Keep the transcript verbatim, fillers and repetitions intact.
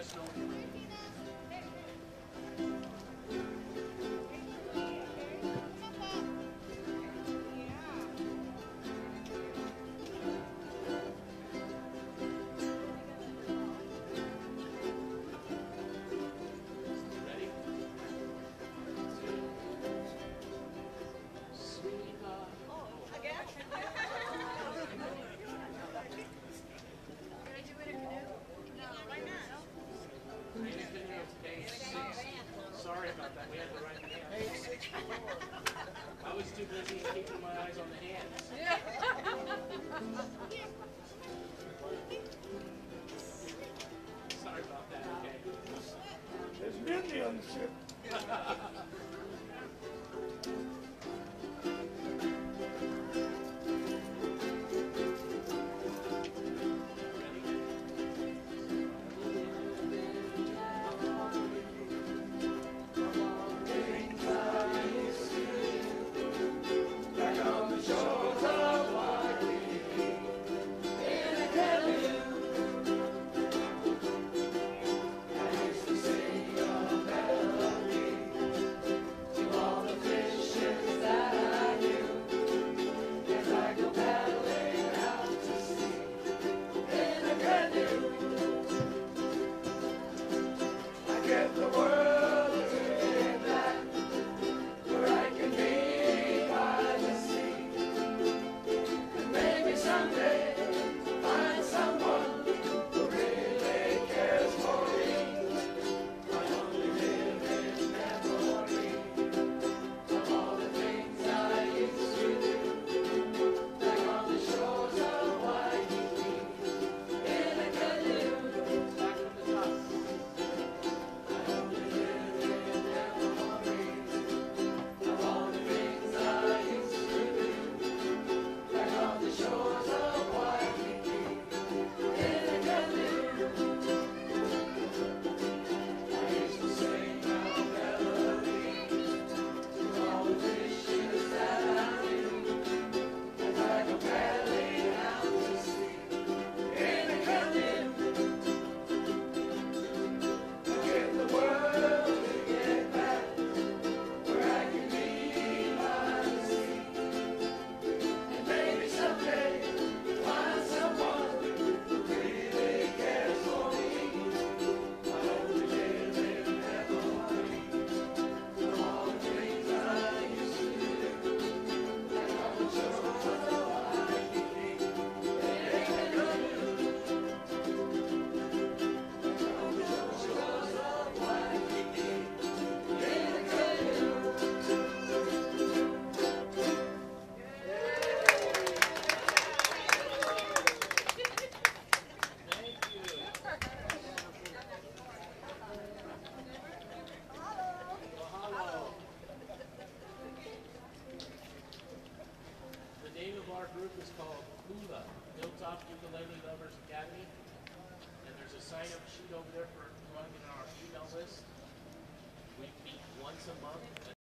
us know. Sorry about that. We had the right hands. I was too busy keeping my eyes on the hands. Sorry about that. Okay. There's Mindy on the ship. Our group is called H U L A, Hilltop Ukulele Lovers Academy, and there's a sign-up sheet over there for if you want to get on our email list. We meet once a month.